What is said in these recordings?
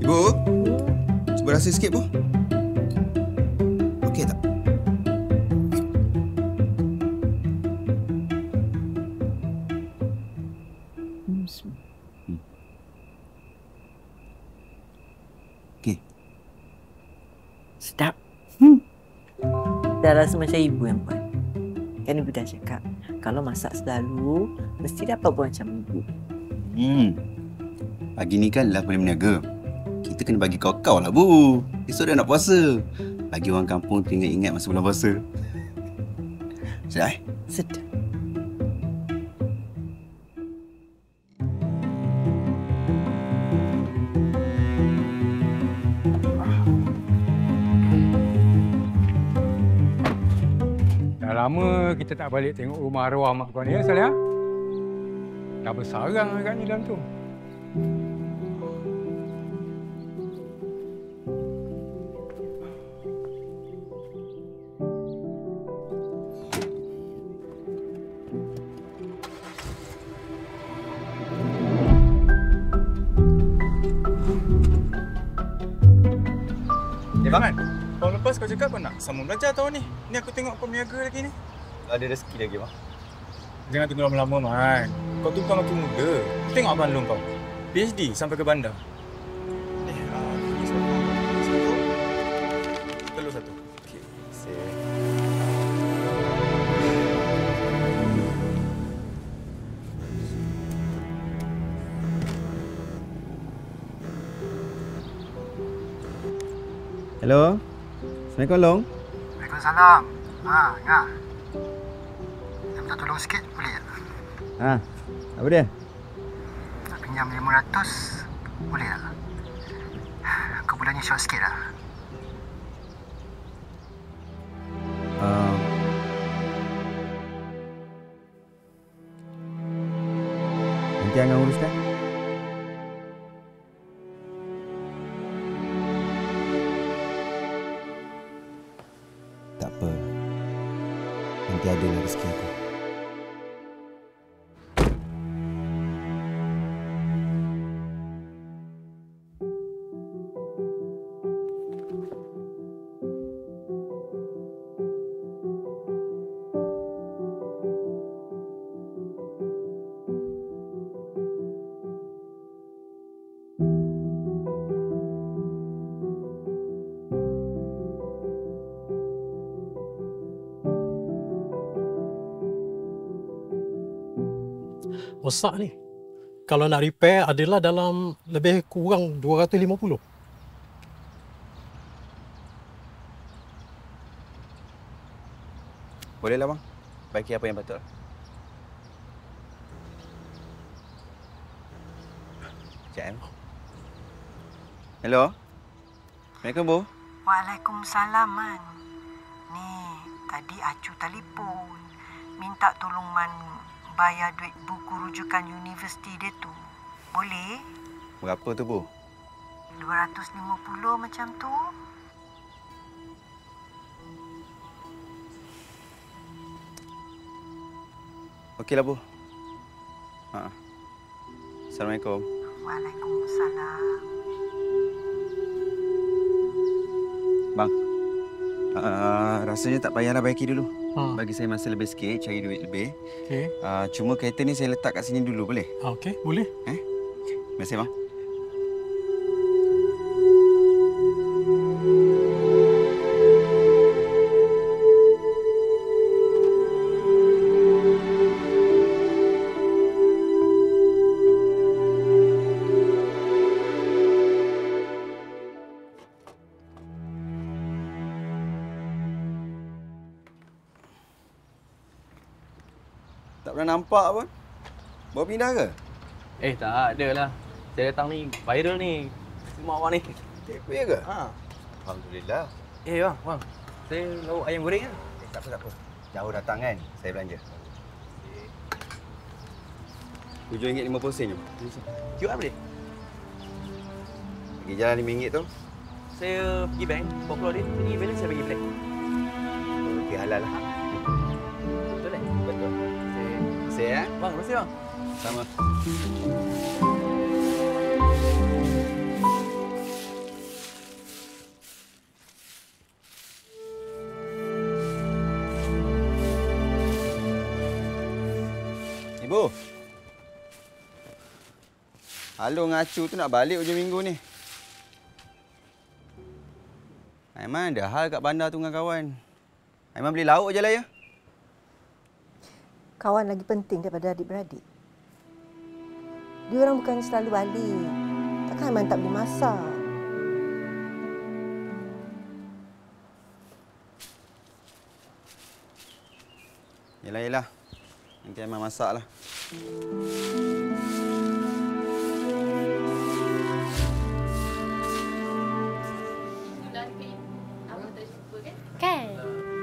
Bu, cuba rasa sikit, Bu. Okey tak? Okey. Sedap. Dah rasa macam ibu yang buat. Kan ibu dah cakap, kalau masak selalu, mesti dapat buat macam ibu. Pagi ni kan lah boleh berniaga. Kita kena bagi kau-kau lah, Bu. Esok dah nak puasa. Bagi orang kampung ingat-ingat masa bulan puasa. Sedap, Sedap. Dah lama kita tak balik tengok rumah arwah mak kau ni ya, Salih? Dah bersarang agaknya dalam tu. Bang, tahun lepas kau cakap kau nak sambung belajar tahun ni. Ni aku tengok kau berniaga lagi ni. Ada rezeki lagi, bang. Jangan tunggu lama-lama, Man. Kau tu kau makin muda. Tengok abang long kau. PhD sampai ke bandar. Ini satu. Telur satu. Okey. Hello. Assalamualaikum, Long. Waalaikumsalam. Ya. Saya minta tolong sikit, boleh tak? Apa dia? Nak pinjam 500, boleh tak? Aku bulannya short sikit lah. Nanti Angah uruskan. Tak apa. Nanti ada lah rezeki aku. Rosak ni. Kalau nak repair adalah dalam lebih kurang 250. Bolehlah, bang. Baiki apa yang patut. Sekejap. Hello. Assalamualaikum, Bu. Waalaikumsalam, Man. Ni, tadi Acu telefon. Minta tolong Man bayar duit buku rujukan universiti dia tu. Boleh? Berapa tu, Bu? 250 macam tu. Okeylah, Bu. Assalamualaikum. Waalaikumsalam. Bang. Rasanya tak payahlah baiki dulu. Bagi saya masa lebih sikit, cari duit lebih. Okey. Cuma kereta ni saya letak kat sini dulu, boleh? Okey, boleh. Terima kasih, bang. Tak pernah nampak pun. Bawa pindah ke? Tak ada lah. Saya datang ni viral ni. Semua awak ni. Ya ke? Alhamdulillah. Bang. Saya lauk ayam goreng kan? Tak apa. Jauh datang kan? Saya belanja. RM7.50 je. QR boleh? Pergi jalan RM5 tu. Saya pergi bank. Bawa keluar dia. Pergi balance saya bagi black. Okey, halal lah. Betul tak? Betul. Saya ya? Bang, terima kasih bang. Sama. Alung ngacu tu nak balik hujung minggu ni. Aiman ada hal kat bandar tu dengan kawan. Aiman beli lauk je lah ya. Kawan lagi penting daripada adik-beradik. Dia orang bukan selalu balik. Takkan Aiman tak boleh masak. Yelah. Nanti Aiman masak lah. Kan?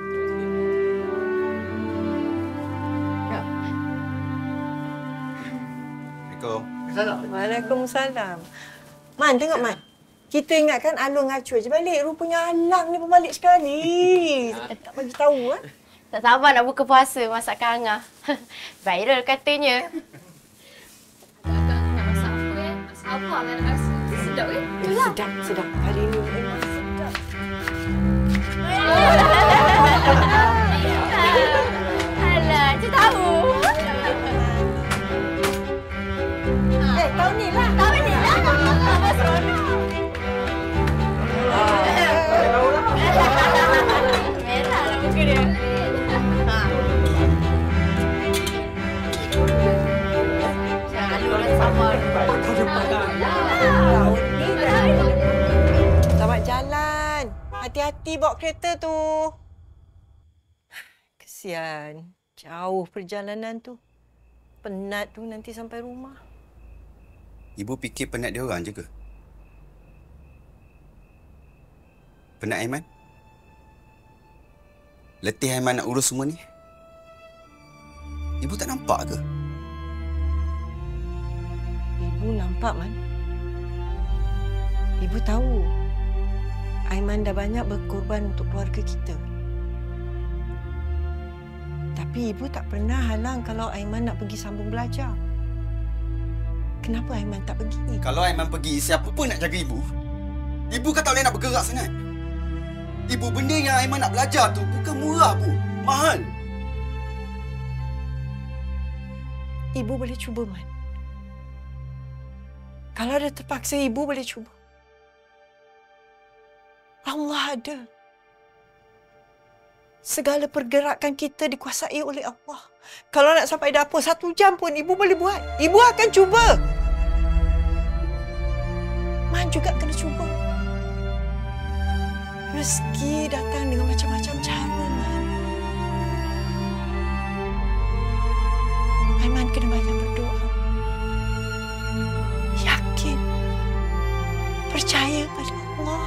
Assalamualaikum. Waalaikumsalam. Man, tengok Man. Kita ingatkan Alung ngacu je balik. Rupanya Alang ni pun balik sekali. Tak bagi tahu. Tak sabar nak buka puasa masakan Angah. Viral katanya. Agak-agak nak masak apa Masak apa Angah nak rasa? Sedap kan? Sedap. Hari ni memang sedap. Alah, cik tahu. Tahun ni lah. Apa seronok. Merah lah muka dia. Jangan orang sama. Selamat jalan. Hati-hati bawa kereta tu. Kesian. Jauh perjalanan tu. Penat tu nanti sampai rumah. Ibu fikir penat dia orang je ke? Penat Aiman? Letih Aiman nak urus semua ni? Ibu tak nampak ke? Ibu nampak, Man. Ibu tahu Aiman dah banyak berkorban untuk keluarga kita. Tapi ibu tak pernah halang kalau Aiman nak pergi sambung belajar. Kenapa Aiman tak pergi? Kalau Aiman pergi, siapa pun nak jaga ibu? Ibu kan tak boleh nak bergerak sangat. Ibu, benda yang Aiman nak belajar tu bukan murah, Bu. Mahal. Ibu boleh cuba, Man. Kalau ada terpaksa, ibu boleh cuba. Allah ada. Segala pergerakan kita dikuasai oleh Allah. Kalau nak sampai dapur 1 jam pun ibu boleh buat. Ibu akan cuba. Man juga kena cuba. Rezeki datang dengan macam-macam cara, Man. Aiman kena banyak berdoa. Yakin. Percaya pada Allah.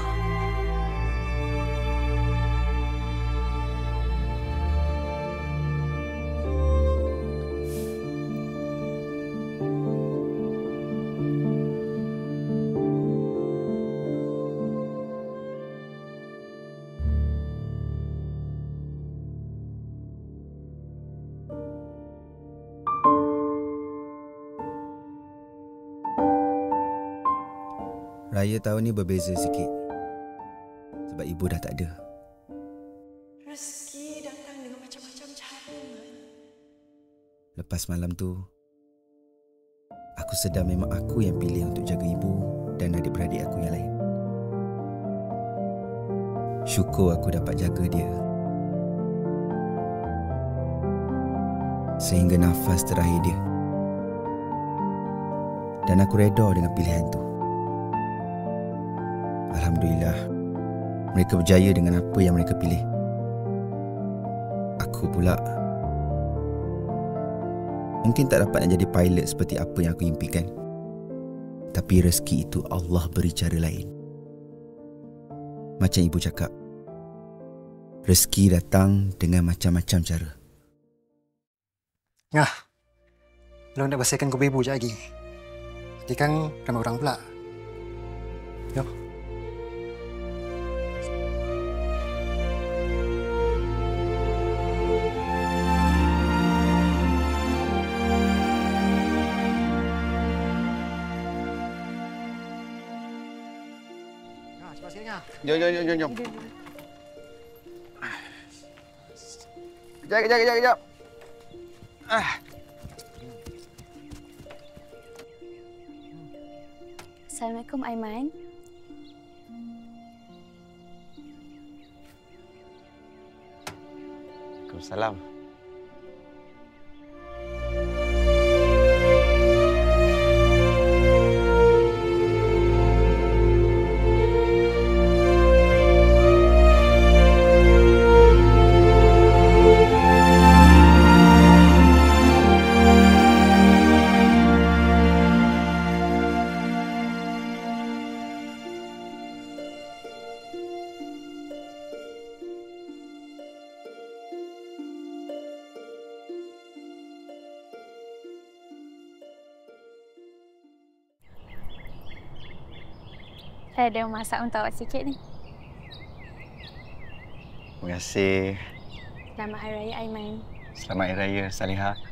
Raya tahun ni berbeza sikit. Sebab ibu dah tak ada. Rezeki datang dengan macam-macam cara, Man. Lepas malam tu, aku sedar memang aku yang pilih untuk jaga ibu dan adik-beradik aku yang lain. Syukur aku dapat jaga dia. Sehingga nafas terakhir dia. Dan aku reda dengan pilihan tu. Alhamdulillah, mereka berjaya dengan apa yang mereka pilih. Aku pula mungkin tak dapat nak jadi pilot seperti apa yang aku impikan. Tapi rezeki itu Allah beri cara lain. Macam ibu cakap, rezeki datang dengan macam-macam cara. Ngah, belum nak bersihkan kubur ibu je lagi. Nanti kan ramai orang pula. Yo. Jom. Kejap. Assalamualaikum Aiman. Waalaikumsalam. Saya ada masak untuk awak sikit ni. Terima kasih. Selamat Hari Raya Aiman. Selamat Hari Raya, Salihah.